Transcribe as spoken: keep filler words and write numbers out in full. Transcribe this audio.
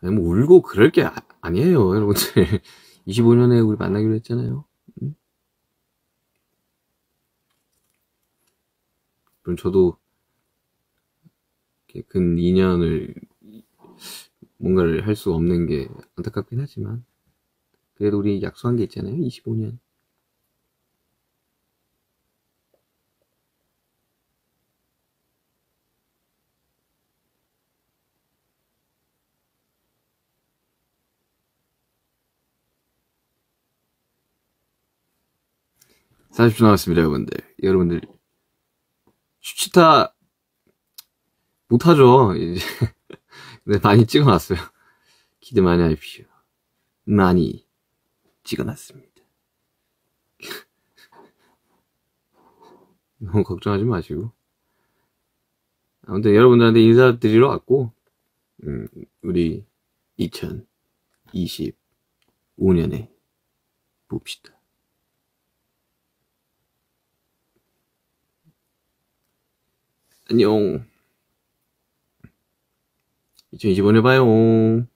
아니, 뭐 울고 그럴 게 아, 아니에요, 여러분들. 이십오 년에 우리 만나기로 했잖아요. 응? 그럼 저도 근 이 년을 뭔가를 할 수 없는 게 안타깝긴 하지만, 그래도 우리 약속한 게 있잖아요. 이십오 년. 사십 초 남았습니다, 여러분들. 여러분들 슈치타 못하죠, 이제. 근데 많이 찍어놨어요. 기대 많이 하십시오. 많이 찍어놨습니다. 너무 걱정하지 마시고. 아무튼 여러분들한테 인사드리러 왔고, 음, 우리 이천이십오 년에 봅시다. 안녕. 이천이십오 년에 봐요.